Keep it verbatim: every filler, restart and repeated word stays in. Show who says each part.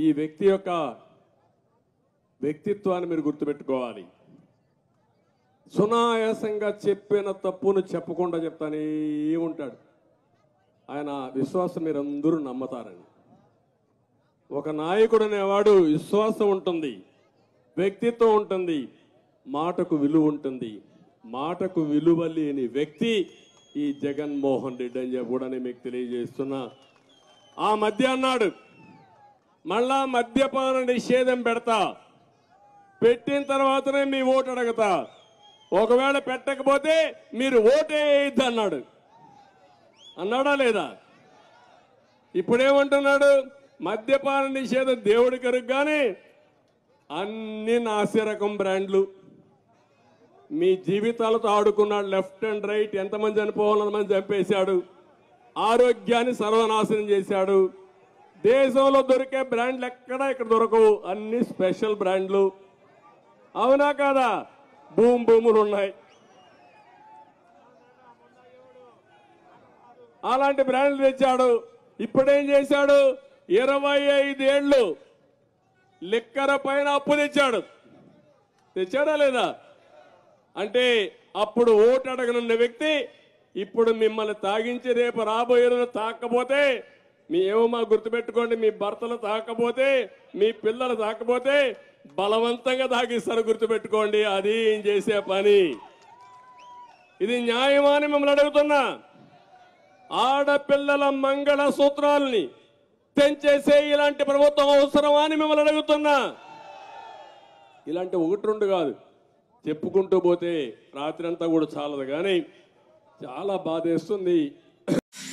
Speaker 1: ఈ వ్యక్తి యొక్క వ్యక్తిత్వాన్ని మీరు గుర్తుపెట్టుకోవాలి. సునాయాసంగా చెప్పిన తప్పును చెప్పకుండా చెప్తానే ఉంటాడు. ఆయన విశ్వాసం మీరందరూ నమ్మతారని. ఒక నాయకుడు అనేవాడు విశ్వాసం ఉంటుంది, వ్యక్తిత్వం ఉంటుంది, మాటకు విలువ ఉంటుంది. మాటకు విలువ లేని వ్యక్తి ఈ జగన్మోహన్ రెడ్డి అని చెప్పి కూడా నేను మీకు తెలియజేస్తున్నా. ఆ మధ్య అన్నాడు మళ్ళా మద్యపాన నిషేధం పెడతా, పెట్టిన తర్వాతనే మీ ఓటు అడగతా, ఒకవేళ పెట్టకపోతే మీరు ఓటే వేయద్దు అన్నాడు. అన్నాడా లేదా? ఇప్పుడేమంటున్నాడు? మద్యపాన నిషేధం దేవుడి కరుగు కానీ అన్ని నాసిరకం బ్రాండ్లు. మీ జీవితాలతో ఆడుకున్నాడు. లెఫ్ట్ అండ్ రైట్ ఎంతమంది చనిపోవాలని మంది చంపేశాడు. ఆరోగ్యాన్ని సర్వనాశనం చేశాడు. దేశంలో దొరికే బ్రాండ్లు ఎక్కడా ఇక్కడ దొరకవు, అన్ని స్పెషల్ బ్రాండ్లు. అవునా కాదా? భూమి భూములు ఉన్నాయి. అలాంటి బ్రాండ్లు తెచ్చాడు. ఇప్పుడేం చేశాడు? ఇరవై ఐదేళ్లు లిక్కర పైన అప్పు తెచ్చాడు. తెచ్చాడా లేదా? అంటే అప్పుడు ఓటు అడగనున్న వ్యక్తి ఇప్పుడు మిమ్మల్ని తాగించి రేపు రాబోయే రోజు తాకపోతే మీ ఏమో మా గుర్తుపెట్టుకోండి, మీ భర్తలు తాకపోతే, మీ పిల్లలు తాకపోతే బలవంతంగా తాగిస్తారు, గుర్తుపెట్టుకోండి. అది ఏం చేసే పని. ఇది న్యాయమా అని మిమ్మల్ని అడుగుతున్నా. ఆడపిల్లల మంగళ సూత్రాలని తెంచేసే ఇలాంటి ప్రభుత్వం అవసరమా అని మిమ్మల్ని అడుగుతున్నా. ఇలాంటి ఒకటి రెండు కాదు, చెప్పుకుంటూ పోతే రాత్రి అంతా కూడా చాలదు. కానీ చాలా బాధేస్తుంది.